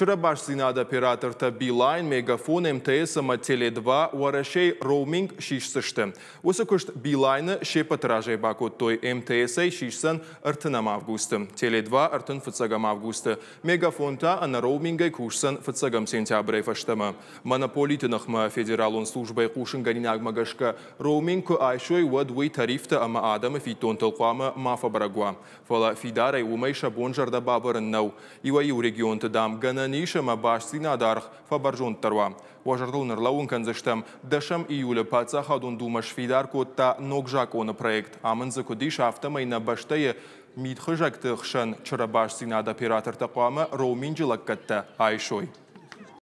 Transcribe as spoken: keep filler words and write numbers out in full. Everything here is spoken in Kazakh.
Чыра баш зинада операторта Билайн, Мегафон, МТС, Теле два, Уарашей, роуминг шишсышты. Осы күшт Билайны шепа тражай бакот той МТС-ай шишсан артынам августы. Теле два артын фыцагам августы. Мегафонта ана роумингай кушсан фыцагам сентябрай фаштама. Монополитынахма федералун службай кушын ганинагмагашка роуминг ку айшой вадвей тарифта ама адама фитон толквама мафа барагуа. Фала фидарай умайша бонжарда бабарын нау. Ивай у регионта дам гана Ниша ма баш синадарх фабаржон тарва. Важардул нерлаун канзаштам дашам июля паца хадун думаш фидар котта ногжак он проект. Аманза кудиш автомайна баштая мидхажак тхшан чара баш синада оператор тaqama роуминжилак катта айшой.